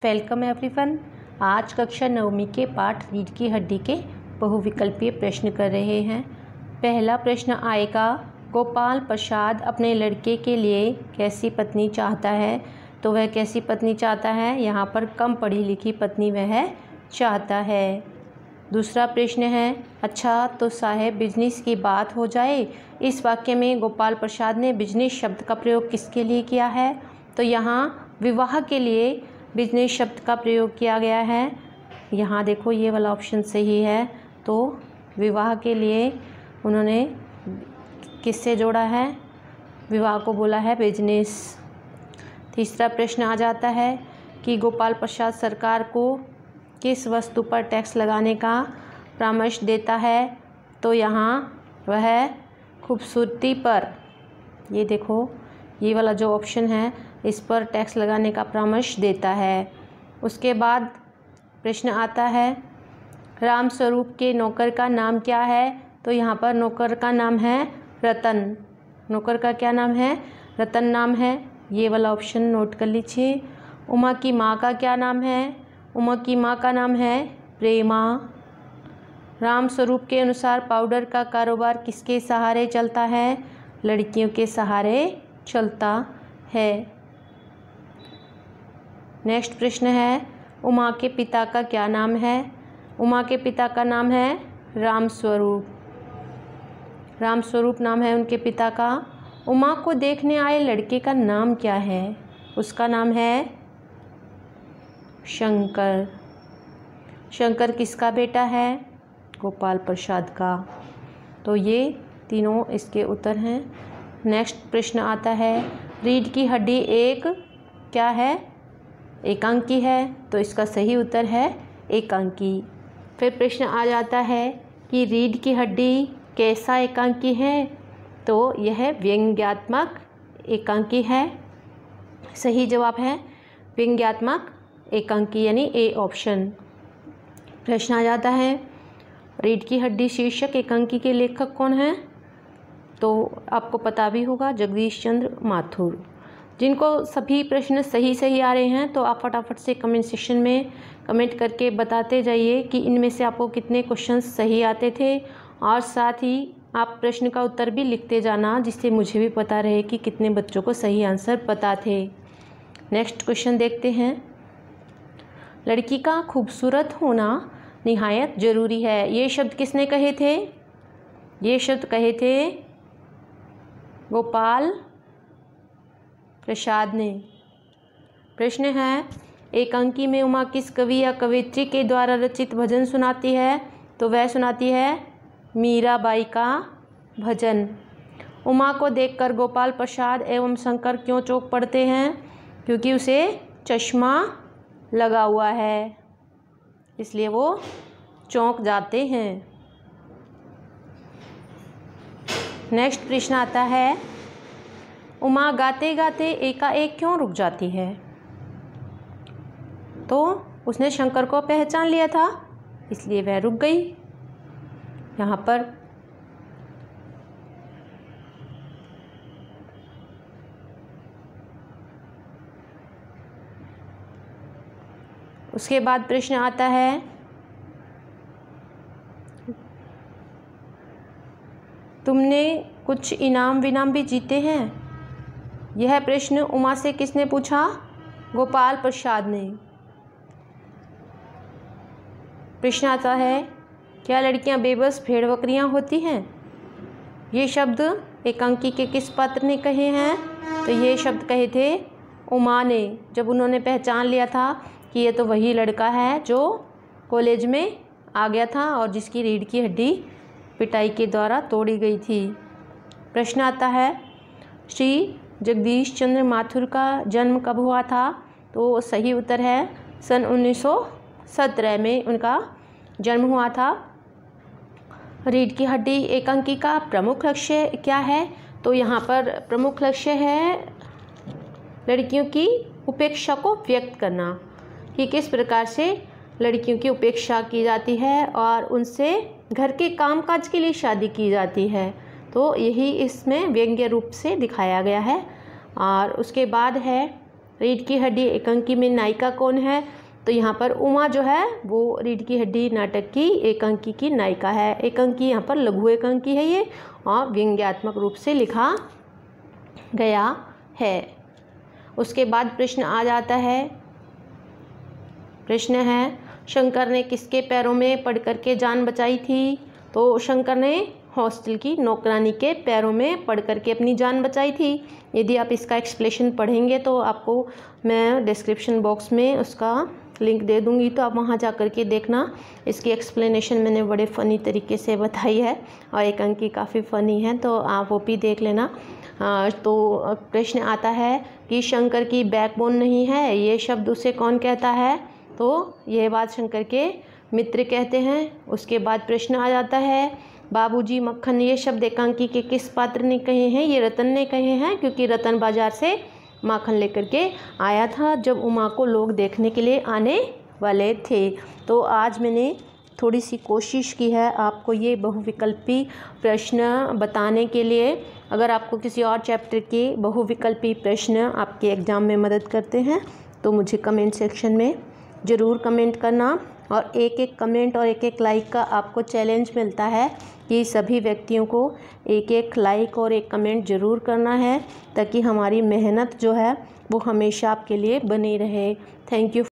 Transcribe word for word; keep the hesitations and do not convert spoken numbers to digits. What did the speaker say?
Welcome everyone. आज कक्षा नवमी के पाठ रीढ़ की हड्डी के बहुविकल्पीय प्रश्न कर रहे हैं। पहला प्रश्न आएगा, गोपाल प्रसाद अपने लड़के के लिए कैसी पत्नी चाहता है। तो वह कैसी पत्नी चाहता है, यहाँ पर कम पढ़ी लिखी पत्नी वह चाहता है। दूसरा प्रश्न है, अच्छा तो साहब बिजनेस की बात हो जाए। इस वाक्य में गोपाल प्रसाद ने बिजनेस शब्द का प्रयोग किसके लिए किया है। तो यहाँ विवाह के लिए बिजनेस शब्द का प्रयोग किया गया है। यहाँ देखो ये वाला ऑप्शन सही है। तो विवाह के लिए उन्होंने किससे जोड़ा है, विवाह को बोला है बिजनेस। तीसरा प्रश्न आ जाता है कि गोपाल प्रसाद सरकार को किस वस्तु पर टैक्स लगाने का परामर्श देता है। तो यहाँ वह खूबसूरती पर, ये देखो ये वाला जो ऑप्शन है इस पर टैक्स लगाने का परामर्श देता है। उसके बाद प्रश्न आता है, राम स्वरूप के नौकर का नाम क्या है। तो यहाँ पर नौकर का नाम है रतन। नौकर का क्या नाम है, रतन नाम है। ये वाला ऑप्शन नोट कर लीजिए। उमा की माँ का क्या नाम है, उमा की माँ का नाम है प्रेमा। राम स्वरूप के अनुसार पाउडर का कारोबार किसके सहारे चलता है, लड़कियों के सहारे चलता है। नेक्स्ट प्रश्न है, उमा के पिता का क्या नाम है। उमा के पिता का नाम है राम स्वरूप। राम स्वरूप नाम है उनके पिता का। उमा को देखने आए लड़के का नाम क्या है, उसका नाम है शंकर। शंकर किसका बेटा है, गोपाल प्रसाद का। तो ये तीनों इसके उत्तर हैं। नेक्स्ट प्रश्न आता है, रीढ़ की हड्डी एक क्या है, एकांकी है। तो इसका सही उत्तर है एकांकी। फिर प्रश्न आ जाता है कि रीढ़ की हड्डी कैसा एकांकी है। तो यह व्यंग्यात्मक एकांकी है। सही जवाब है व्यंग्यात्मक एकांकी यानी ए ऑप्शन। प्रश्न आ जाता है, रीढ़ की हड्डी शीर्षक एकांकी के लेखक कौन हैं। तो आपको पता भी होगा, जगदीश चंद्र माथुर। जिनको सभी प्रश्न सही सही आ रहे हैं तो आप फटाफट से कमेंट सेक्शन में कमेंट करके बताते जाइए कि इनमें से आपको कितने क्वेश्चन सही आते थे। और साथ ही आप प्रश्न का उत्तर भी लिखते जाना, जिससे मुझे भी पता रहे कि कितने बच्चों को सही आंसर पता थे। नेक्स्ट क्वेश्चन देखते हैं, लड़की का खूबसूरत होना निहायत ज़रूरी है। ये शब्द किसने कहे थे, ये शब्द कहे थे गोपाल प्रसाद ने। प्रश्न है, एकांकी में उमा किस कवि या कवयित्री के द्वारा रचित भजन सुनाती है। तो वह सुनाती है मीराबाई का भजन। उमा को देखकर गोपाल प्रसाद एवं शंकर क्यों चौंक पड़ते हैं, क्योंकि उसे चश्मा लगा हुआ है, इसलिए वो चौंक जाते हैं। नेक्स्ट प्रश्न आता है, उमा गाते गाते एकाएक क्यों रुक जाती है। तो उसने शंकर को पहचान लिया था, इसलिए वह रुक गई। यहाँ पर उसके बाद प्रश्न आता है, तुमने कुछ इनाम विनाम भी जीते हैं। यह प्रश्न उमा से किसने पूछा, गोपाल प्रसाद ने। प्रश्न आता है, क्या लड़कियां बेबस भेड़ बकरियां होती हैं। ये शब्द एकांकी के किस पात्र ने कहे हैं। तो ये शब्द कहे थे उमा ने, जब उन्होंने पहचान लिया था कि ये तो वही लड़का है जो कॉलेज में आ गया था और जिसकी रीढ़ की हड्डी पिटाई के द्वारा तोड़ी गई थी। प्रश्न आता है, श्री जगदीश चंद्र माथुर का जन्म कब हुआ था। तो सही उत्तर है सन उन्नीस सौ सत्रह में उनका जन्म हुआ था। रीढ़ की हड्डी एकांकी का प्रमुख लक्ष्य क्या है। तो यहाँ पर प्रमुख लक्ष्य है लड़कियों की उपेक्षा को व्यक्त करना, कि किस प्रकार से लड़कियों की उपेक्षा की जाती है और उनसे घर के कामकाज के लिए शादी की जाती है। तो यही इसमें व्यंग्य रूप से दिखाया गया है। और उसके बाद है रीढ़ की हड्डी एकांकी में नायिका कौन है? तो यहाँ पर उमा जो है वो रीढ़ की हड्डी नाटक की एकांकी की नायिका है। एकांकी यहाँ पर लघु एकांकी है ये, और व्यंग्यात्मक रूप से लिखा गया है। उसके बाद प्रश्न आ जाता है, प्रश्न है शंकर ने किसके पैरों में पड़ कर के जान बचाई थी? तो शंकर ने हॉस्टल की नौकरानी के पैरों में पड़ कर के अपनी जान बचाई थी। यदि आप इसका एक्सप्लेनेशन पढ़ेंगे तो आपको मैं डिस्क्रिप्शन बॉक्स में उसका लिंक दे दूंगी, तो आप वहां जा कर के देखना। इसकी एक्सप्लेनेशन मैंने बड़े फ़नी तरीके से बताई है और एकांकी काफ़ी फ़नी है, तो आप वो भी देख लेना। आ, तो प्रश्न आता है कि शंकर की बैकबोन नहीं है, ये शब्द उसे कौन कहता है? तो यह बात शंकर के मित्र कहते हैं। उसके बाद प्रश्न आ जाता है बाबूजी मक्खन, ये शब्द एकांकी के किस पात्र ने कहे हैं? ये रतन ने कहे हैं, क्योंकि रतन बाजार से माखन लेकर के आया था जब उमा को लोग देखने के लिए आने वाले थे। तो आज मैंने थोड़ी सी कोशिश की है आपको ये बहुविकल्पी प्रश्न बताने के लिए। अगर आपको किसी और चैप्टर के बहुविकल्पी प्रश्न आपके एग्ज़ाम में मदद करते हैं तो मुझे कमेंट सेक्शन में ज़रूर कमेंट करना, और एक एक कमेंट और एक एक लाइक का आपको चैलेंज मिलता है कि सभी व्यक्तियों को एक एक लाइक और एक कमेंट ज़रूर करना है, ताकि हमारी मेहनत जो है वो हमेशा आपके लिए बनी रहे। Thank you.